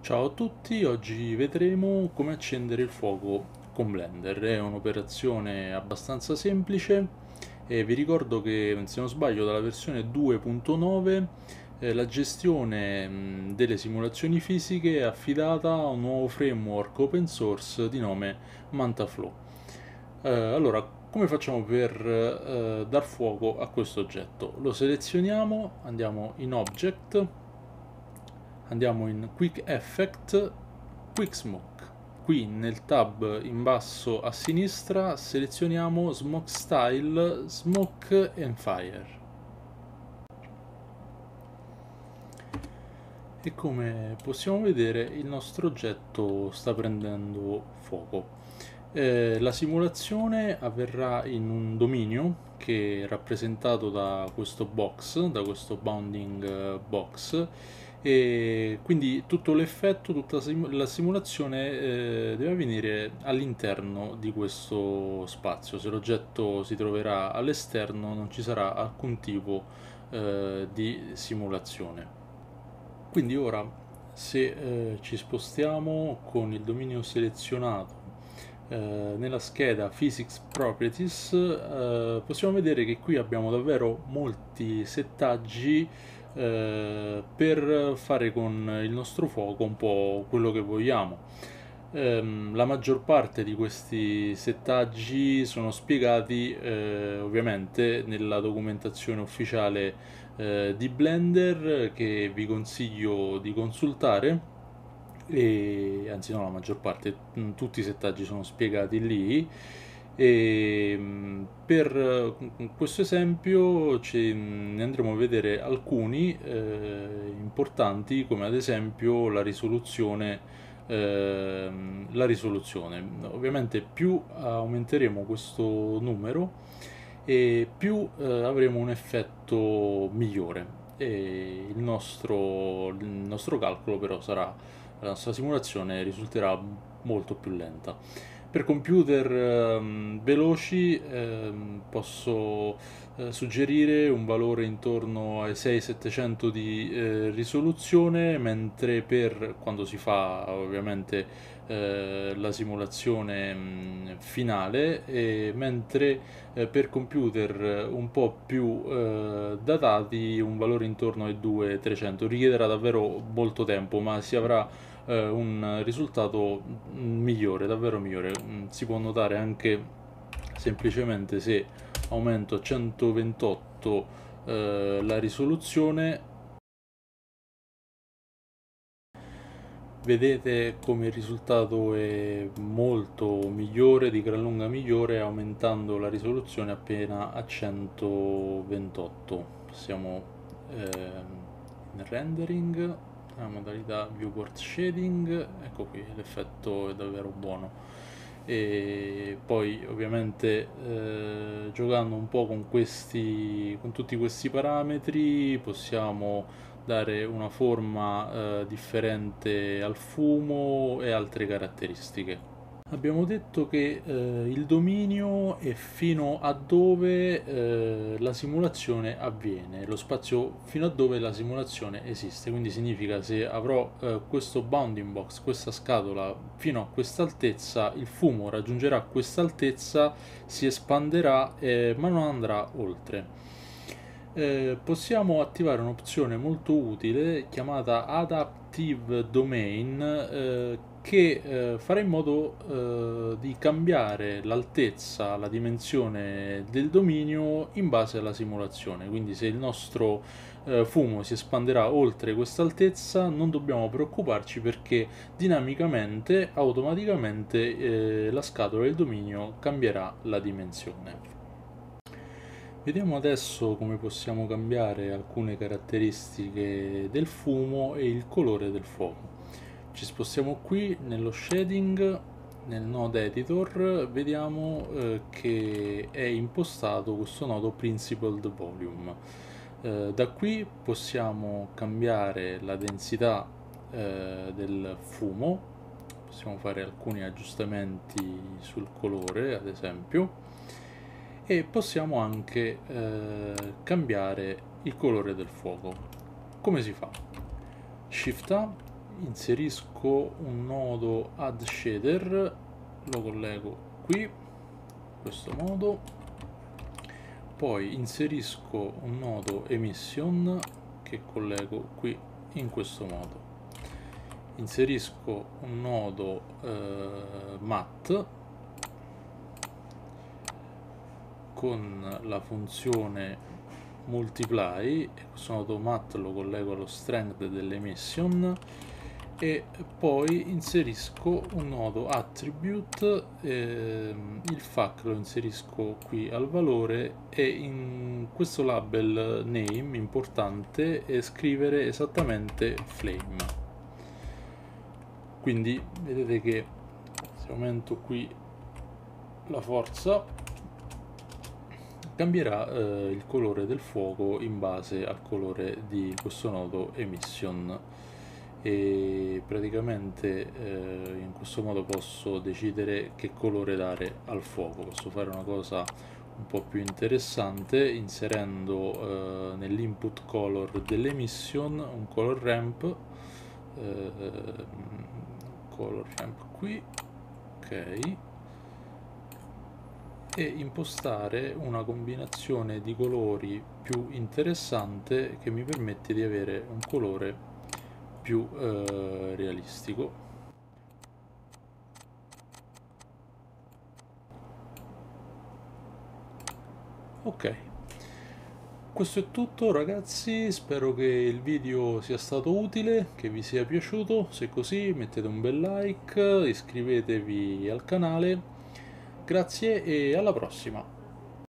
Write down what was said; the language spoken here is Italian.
Ciao a tutti, oggi vedremo come accendere il fuoco con Blender. È un'operazione abbastanza semplice e vi ricordo che, se non sbaglio, dalla versione 2.9 la gestione delle simulazioni fisiche è affidata a un nuovo framework open source di nome MantaFlow. Allora, come facciamo per dar fuoco a questo oggetto? Lo selezioniamo, andiamo in Object, andiamo in Quick Effect, Quick Smoke. Qui nel tab in basso a sinistra selezioniamo Smoke Style, Smoke and Fire. E come possiamo vedere il nostro oggetto sta prendendo fuoco. La simulazione avverrà in un dominio che è rappresentato da questo box, da questo bounding box, e quindi tutto l'effetto, tutta la simulazione deve avvenire all'interno di questo spazio. Se l'oggetto si troverà all'esterno non ci sarà alcun tipo di simulazione. Quindi ora, se ci spostiamo con il dominio selezionato nella scheda Physics Properties, possiamo vedere che qui abbiamo davvero molti settaggi per fare con il nostro fuoco un po' quello che vogliamo. La maggior parte di questi settaggi sono spiegati ovviamente nella documentazione ufficiale di Blender, che vi consiglio di consultare. E anzi, no, la maggior parte, tutti i settaggi sono spiegati lì. E per questo esempio ne andremo a vedere alcuni importanti, come ad esempio la risoluzione. Ovviamente più aumenteremo questo numero e più avremo un effetto migliore, e il nostro calcolo però sarà, la nostra simulazione risulterà molto più lenta. Per computer veloci posso suggerire un valore intorno ai 600-700 di risoluzione, mentre per quando si fa ovviamente la simulazione finale, mentre per computer un po' più datati un valore intorno ai 200-300. Richiederà davvero molto tempo, ma si avrà un risultato migliore, davvero migliore. Si può notare anche semplicemente se aumento a 128 la risoluzione. Vedete come il risultato è molto migliore, di gran lunga migliore, aumentando la risoluzione appena a 128. Siamo in rendering, la modalità viewport shading, ecco qui, l'effetto è davvero buono. E poi ovviamente giocando un po' con tutti questi parametri possiamo dare una forma differente al fumo e altre caratteristiche. Abbiamo detto che il dominio è fino a dove la simulazione avviene, lo spazio fino a dove la simulazione esiste, quindi significa se avrò questo bounding box, questa scatola fino a questa altezza, il fumo raggiungerà questa altezza, si espanderà ma non andrà oltre. Possiamo attivare un'opzione molto utile chiamata Adaptive Domain, che farà in modo di cambiare l'altezza, la dimensione del dominio in base alla simulazione. Quindi se il nostro fumo si espanderà oltre questa altezza non dobbiamo preoccuparci, perché dinamicamente, automaticamente la scatola del dominio cambierà la dimensione. Vediamo adesso come possiamo cambiare alcune caratteristiche del fumo e il colore del fuoco. Ci spostiamo qui nello shading, nel node editor, vediamo che è impostato questo nodo principled volume. Da qui possiamo cambiare la densità del fumo, possiamo fare alcuni aggiustamenti sul colore ad esempio, e possiamo anche cambiare il colore del fuoco. Come si fa? Shift A, inserisco un nodo add shader, lo collego qui in questo modo, poi inserisco un nodo emission che collego qui in questo modo, inserisco un nodo mat con la funzione multiply, e questo nodo mat lo collego allo strength dell'emission, e poi inserisco un nodo attribute, il fac lo inserisco qui al valore, e in questo label name importante è scrivere esattamente flame. Quindi vedete che se aumento qui la forza cambierà il colore del fuoco in base al colore di questo nodo emission, e praticamente in questo modo posso decidere che colore dare al fuoco. Posso fare una cosa un po' più interessante inserendo nell'input color dell'emission un color ramp qui, ok, e impostare una combinazione di colori più interessante che mi permette di avere un colore più realistico. Ok, questo è tutto ragazzi, spero che il video sia stato utile, che vi sia piaciuto. Se è così mettete un bel like, iscrivetevi al canale, grazie e alla prossima.